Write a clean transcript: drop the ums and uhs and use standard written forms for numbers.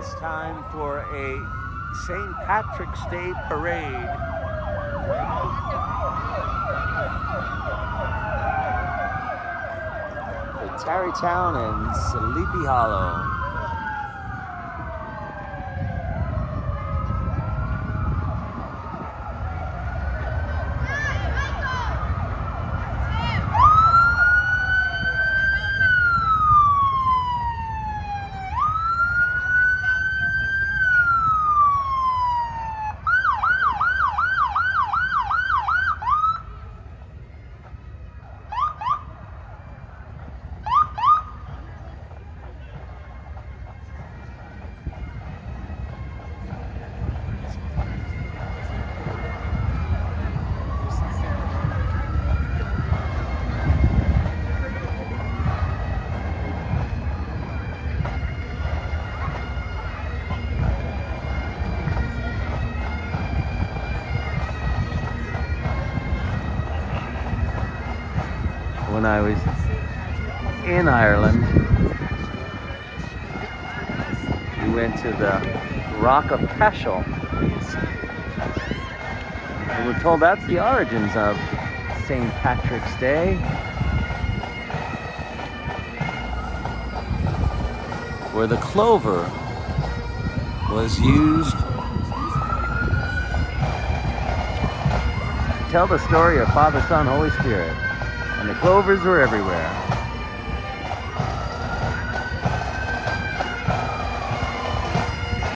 It's time for a St. Patrick's Day parade. For Tarrytown and Sleepy Hollow. When I was in Ireland, we went to the Rock of Cashel. And we're told that's the origins of St. Patrick's Day, where the clover was used to tell the story of Father, Son, Holy Spirit. And the clovers were everywhere.